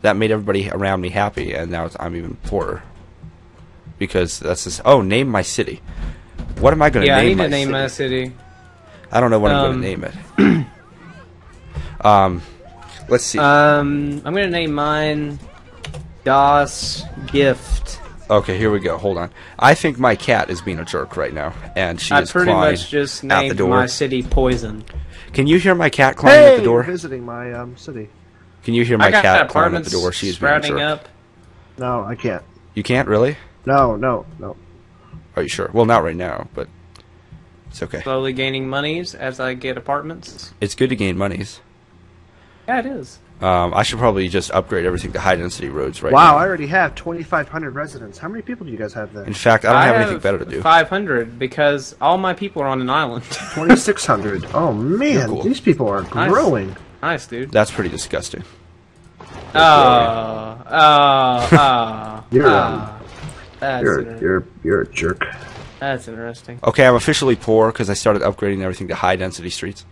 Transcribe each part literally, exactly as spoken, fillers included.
that made everybody around me happy, and now I'm even poorer. Because that's just, oh, name my city. What am I going to yeah, name my city? Yeah, I need to name city? my city. I don't know what um, I'm going to name it. um, let's see. Um, I'm going to name mine Das Gift. Okay, here we go. Hold on. I think my cat is being a jerk right now, and she I is pretty clawing much just at the named door. my city Poison. Can you hear my cat clawing hey, at the door? You're visiting my um, city. Can you hear my I got cat clawing at the apartments door? She's being a sprouting jerk. up. No, I can't. You can't really? No, no, no. Are you sure? Well, not right now, but it's okay. Slowly gaining monies as I get apartments. It's good to gain monies. Yeah, it is. Um, I should probably just upgrade everything to high-density roads right wow, now. I already have twenty-five hundred residents. How many people do you guys have then? In fact, I don't I have, have anything better to do. five hundred because all my people are on an island. twenty-six hundred. Oh, man. Cool. These people are Nice. growing. Nice, dude. That's pretty disgusting. Oh, oh, oh. You're, oh. um, That's, You're, inter you're, you're a jerk. that's interesting. Okay, I'm officially poor because I started upgrading everything to high-density streets.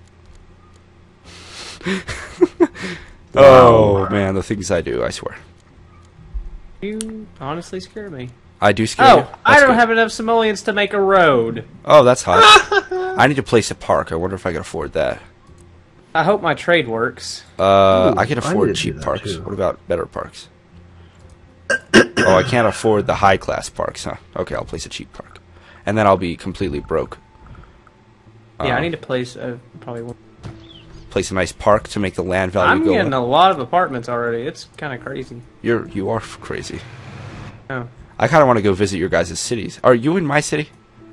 Oh, man, the things I do, I swear. You honestly scare me. I do scare Oh, you? I That's don't good. have enough simoleons to make a road. Oh, that's hot. I need to place a park. I wonder if I can afford that. I hope my trade works. Uh, Ooh, I can I afford need to do cheap that, parks. too. What about better parks? Oh, I can't afford the high-class parks, huh? Okay, I'll place a cheap park. And then I'll be completely broke. Yeah, Uh, I need to place a, probably one. place a nice park to make the land value I'm go getting up. a lot of apartments already. It's kind of crazy. You're, you are crazy. Oh. I kind of want to go visit your guys' cities. Are you in my city?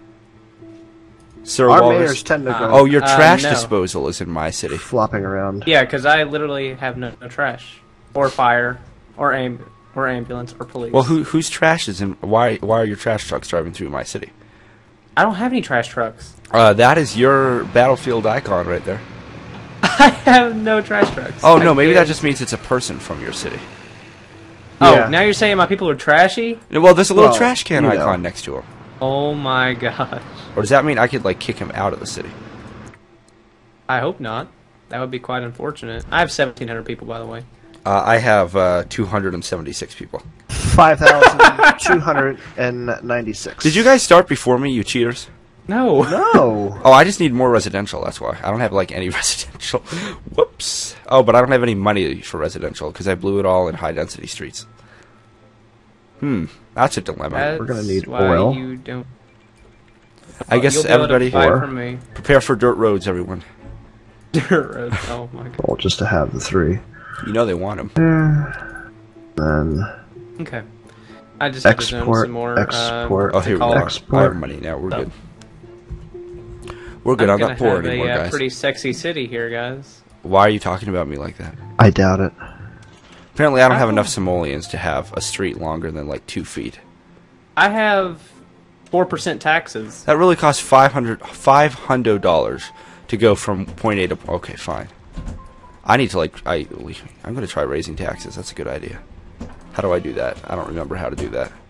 Sir Our Walrus? mayors tend to go Oh, your Uh, trash no. disposal is in my city. flopping around. Yeah, because I literally have no, no trash. Or fire. Or am or ambulance. Or police. Well, who whose trash is in? Why why are your trash trucks driving through my city? I don't have any trash trucks. Uh, that is your battlefield icon right there. I have no trash trucks. Oh I no, maybe that can't- just means it's a person from your city. Oh, Yeah. now you're saying my people are trashy? Well, there's a little Well, trash can you icon know. next to him. Oh my gosh. Or does that mean I could like kick him out of the city? I hope not. That would be quite unfortunate. I have seventeen hundred people, by the way. Uh, I have uh, two hundred seventy-six people. five thousand two hundred ninety-six. Did you guys start before me, you cheaters? No. No. Oh, I just need more residential, that's why. I don't have, like, any residential. Whoops. Oh, but I don't have any money for residential, because I blew it all in high-density streets. Hmm, that's a dilemma. That's We're gonna need why oil. You don't. I guess You'll be able to everybody... buy Or- from me. Prepare for dirt roads, everyone. Dirt roads. Oh my god. Well, just to have the three. You know they want them. Then Okay. I just have to zone export, some more. export, Oh, here we go. call I it. export. have money now. We're Oh. good. We're good. I'm, I'm, gonna not poor have anymore, a, uh, guys. pretty sexy city here, guys. Why are you talking about me like that? I doubt it. Apparently, I don't have Oh. enough simoleons to have a street longer than like two feet. I have four percent taxes. That really costs five hundred five hundred dollars to go from point A to. Okay, fine. I need to like I. I'm gonna try raising taxes. That's a good idea. How do I do that? I don't remember how to do that.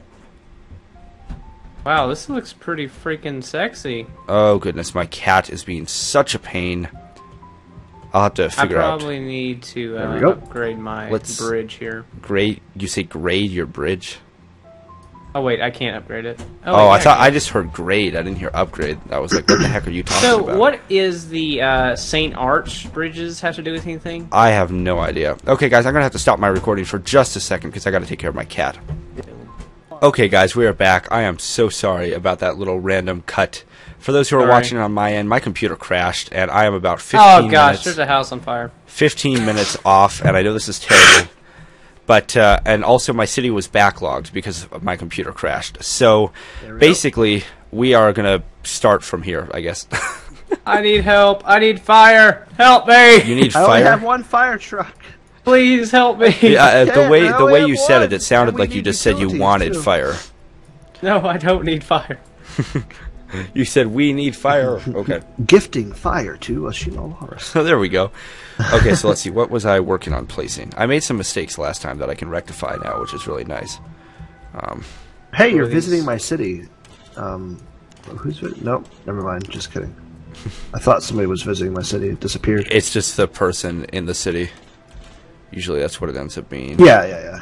Wow, this looks pretty freaking sexy. Oh goodness, my cat is being such a pain. I'll have to I figure out. probably need to There we uh, go. upgrade my Let's- bridge here. Grade. You say grade your bridge? Oh wait, I can't upgrade it. Oh, wait, I yeah, thought can. I just heard grade. I didn't hear upgrade. I was like, what the heck are you talking So, about? what is the uh, Saint Arch bridges have to do with anything? I have no idea. Okay, guys, I'm going to have to stop my recording for just a second because I got to take care of my cat. Okay, guys, we are back. I am so sorry about that little random cut. For those who are Sorry. watching on my end, my computer crashed, and I am about fifteen Oh gosh, minutes, there's a house on fire. fifteen minutes off, and I know this is terrible. But, uh, and also my city was backlogged because my computer crashed. So, we basically, we are going to start from here, I guess. I need help. I need fire. Help me. You need I only fire? have one fire truck. Please help me. Yeah, uh, the Okay, way I the only way have you said one, it, it sounded and we like you need just said you utilities, wanted too. fire. No, I don't need fire. You said we need fire. Okay. Gifting fire to Ashina Loris. So there we go. Okay, so let's see. What was I working on placing? I made some mistakes last time that I can rectify now, which is really nice. Um, Hey, you're these? visiting my city. Um, who's vi- Nope, never mind. Just kidding. I thought somebody was visiting my city. It disappeared. it's just the person in the city. Usually that's what it ends up being. Yeah, yeah, yeah.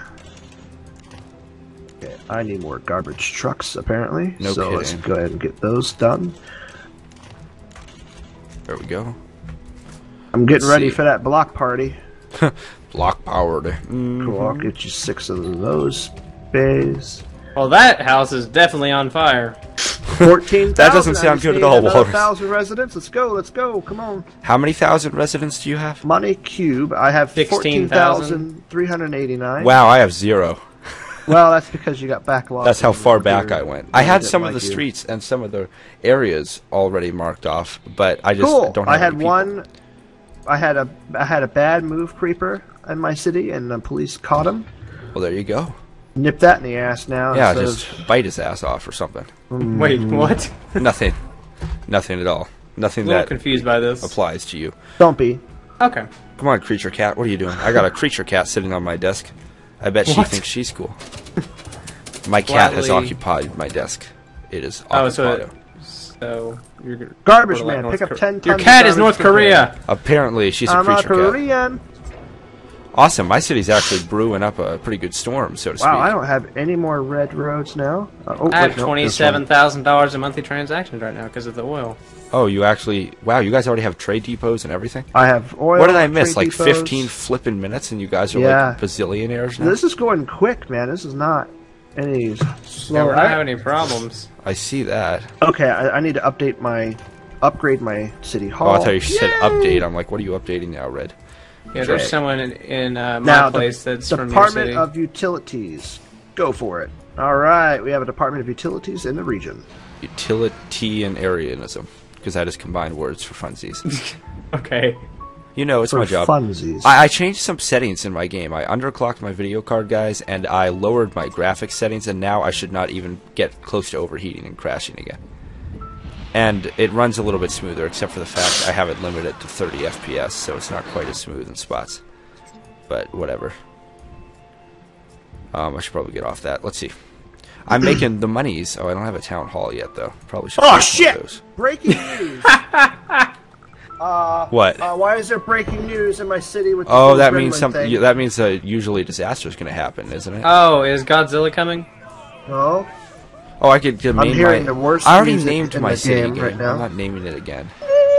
Okay, I need more garbage trucks, apparently. No so kidding. let's go ahead and get those done. There we go. I'm getting Let's ready see. for that block party. Block powered. Mm. Cool, I'll get you six of those bays. Well, that house is definitely on fire. fourteen thousand. That doesn't sound good at all, Walrus. one thousand residents. Let's go, let's go. Come on. How many thousand residents do you have? Money Cube. I have fourteen sixteen thousand three hundred eighty-nine. Wow, I have zero. Well, that's because you got backlogged. That's how and far your- back I went. I had didn't some of like the you. streets and some of the areas already marked off, but I just Cool. don't have I had any people. one. I had a I had a bad move creeper in my city, and the police caught him. Well, there you go. Nip that in the ass now. Yeah, instead just bite his ass off or something. Wait, what? Nothing. Nothing at all. Nothing I'm a little that confused by this. applies to you. of, don't be. Okay. Come on, creature cat. What are you doing? I got a creature cat sitting on my desk. I bet she What? thinks she's cool. My cat has Gladly- occupied my desk. It is Oh, so occupied. so you're Garbage sort of like man, North pick up Kor- ten tons Your of cat is garbage North per day. Korea. Apparently, she's a I'm a creature cat. Korean. Awesome. My city's actually brewing up a pretty good storm, so to speak. Wow, I don't have any more red roads now. Uh, oh, I have wait, no, twenty-seven this thousand dollars in monthly transactions right now because of the oil. Oh, you actually... Wow, you guys already have trade depots and everything? one. I have oil. What did I miss? trade Like depots. fifteen flipping minutes and you guys are Yeah. like bazillionaires now? This is going quick, man. This is not any Yeah, slow. we're not having any problems. I see that. Okay, I, I need to update my, upgrade my city hall. Oh, I thought you said Yay! update. I'm like, what are you updating now, Red? Yeah, Okay. there's someone in, in uh, my Now, place the that's from your Department city. of Utilities. Go for it. All right, we have a Department of Utilities in the region. Utilitarianism. Because I just combined words for funsies. Okay. You know, it's For my job. funsies. I, I changed some settings in my game. I underclocked my video card, guys, and I lowered my graphics settings, and now I should not even get close to overheating and crashing again. And it runs a little bit smoother, except for the fact I have it limited to thirty F P S, so it's not quite as smooth in spots. But whatever. Um, I should probably get off that. Let's see. I'm making the monies. Oh, I don't have a town hall yet, though. Probably should. Oh make one of shit! those. Breaking news. uh, What? uh, why is there breaking news in my city with? the Oh, whole that means gremlin something. thing? Yeah, that means uh, usually a disaster is going to happen, isn't it? Oh, is Godzilla coming? No. Oh, I could name I'm hearing my. the worst I already music named in my the city game game. right now. I'm not naming it again.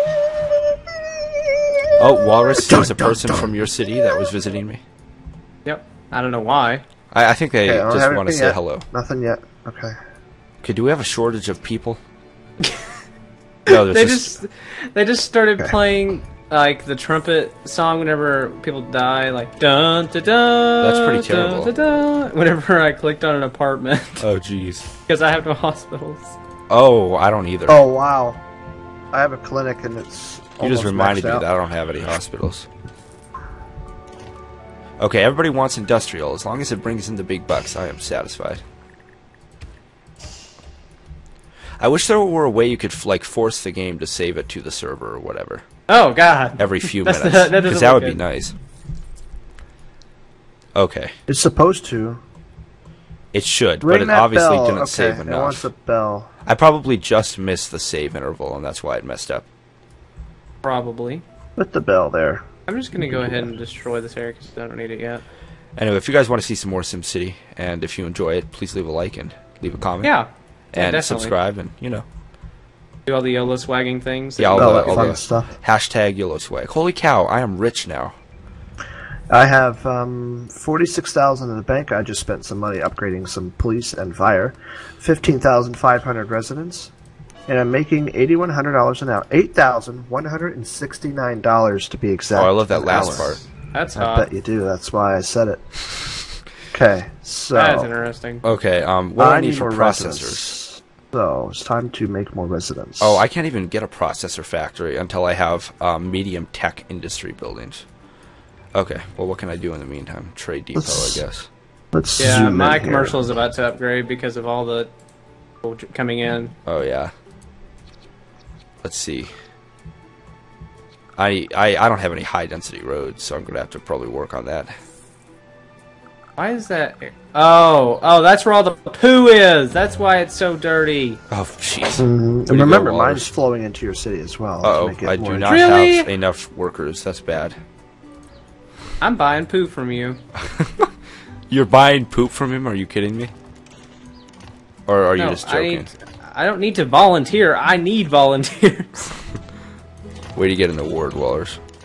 Oh, Walrus, there's a person from your city that was visiting me. Yep. I don't know why. I, I think they Okay, I don't just have want to anything say yet. hello. Nothing yet. Okay. Okay, do we have a shortage of people? No, there's They just. just they just started Okay. playing like the trumpet song whenever people die, like dun dun dun. That's pretty dun, terrible. Dun, dun, whenever I clicked on an apartment, Oh, jeez. because I have no hospitals. Oh, I don't either. Oh wow. I have a clinic and it's. you just almost reminded maxed me out. that I don't have any hospitals. Okay, everybody wants industrial. As long as it brings in the big bucks, I am satisfied. I wish there were a way you could like force the game to save it to the server or whatever Oh God. every few That's minutes, the- that because doesn't that look would be good. nice. Okay, It's supposed to. it should, Ring but it that obviously bell. didn't okay, save it wants enough. a bell. I probably just missed the save interval, and that's why it messed up. Probably. Put the bell there. I'm just gonna go ahead and destroy this area because I don't need it yet. Anyway, if you guys want to see some more SimCity, and if you enjoy it, please leave a like and leave a comment. Yeah. Yeah, and definitely. subscribe, and you know, Do all the YOLO swagging things. yeah, all All the, that all fun the stuff. hashtag YOLO swag. Holy cow, I am rich now. I have um, forty-six thousand in the bank. I just spent some money upgrading some police and fire. Fifteen thousand five hundred residents, and I'm making eighty-one hundred dollars an hour. Eight thousand one hundred and sixty-nine dollars to be exact. Oh, I love that an last hour. part. That's I hot. bet you do. That's why I said it. Okay, so That's interesting. Okay, um, what do I, I need need for more processors? residents. So it's time to make more residents. Oh, I can't even get a processor factory until I have um, medium tech industry buildings. Okay, well, what can I do in the meantime? Trade depot, Let's- I guess. Let's Yeah, zoom my in here. commercial is about to upgrade because of all the people coming in. Oh yeah. Let's see. I, I I don't have any high density roads, so I'm gonna have to probably work on that. Why is that? Oh, oh, that's where all the poo is. That's why it's so dirty. Oh jeez. Mhm. to And go, remember, Walrus. mine's flowing into your city as well. Uh to oh, make it I more do not Really? have enough workers. That's bad. I'm buying poo from you. You're buying poop from him? Are you kidding me? Or are you No, just I, joking? need, I don't need to volunteer. I need volunteers. Way to get an award, Wallers.